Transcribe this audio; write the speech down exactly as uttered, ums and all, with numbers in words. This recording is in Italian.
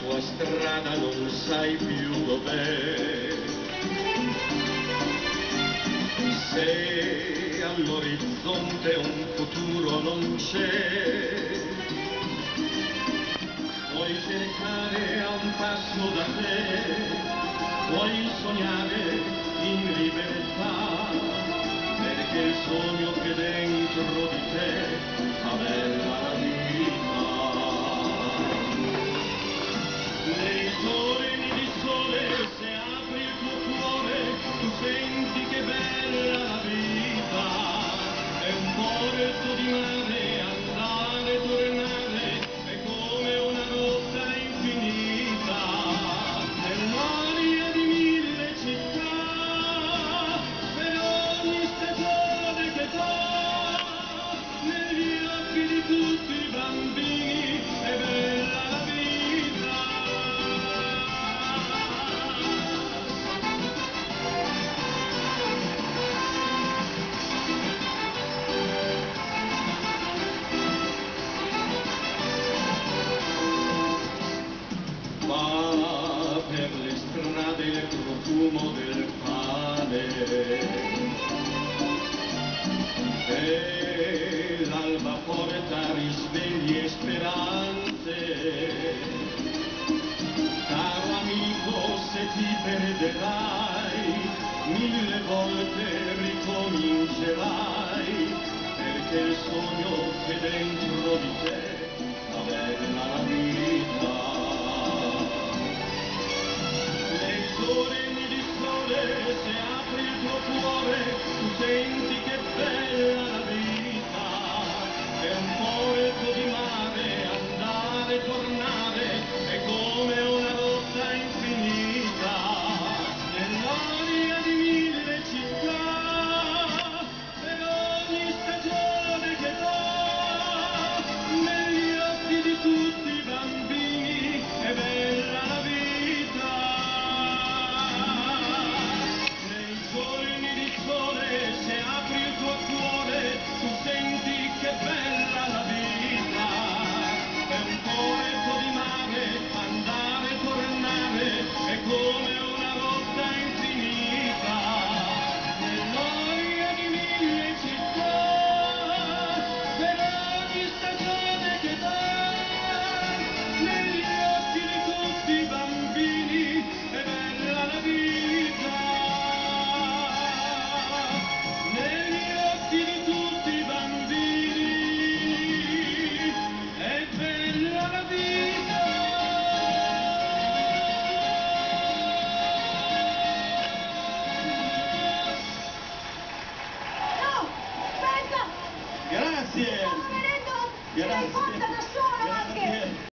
tua strada non sai più dov'è. Se all'orizzonte un futuro non c'è, puoi cercare a un passo da te, puoi sognare in libertà, perché il sogno che dentro di te fa bella la vita. Nei giorni di sole, se apri il tuo cuore, tu senti che bella la vita. È un porto di mare, andare, tornare, è come una rotta infinita. Nell'aria di mille città, per ogni stagione che fa, negli occhi di tutti i bambini, è bella la vita. Va per le strade il profumo del pane e l'alba porta risvegli e speranze. Caro amico, se ti perderai, mille volte ricomincerai, perché il sogno che dentro di te fa bella la vita. Nei giorni di sole, se apri il tuo cuore, tu senti che bella la vita. È un porto di mare, andare, tornare, è come una rotta infinita. Nell'aria di mille città, per ogni stagione che fa, negli occhi di tutti i bambini, è bella la vita. Nei giorni di sole, se apri il tuo cuore, tu senti che bella la vita. È un porto di mare, andare e tornare, è come una rotta infinita. Nell'aria di mille città, per ogni stagione che dà, negli occhi di tutti i bambini, è bella la vita. Negli occhi di tutti i bambini, è bella la vita. No, aspetta! Grazie! Sto venendo! Sei Grazie. fatta da sola anche!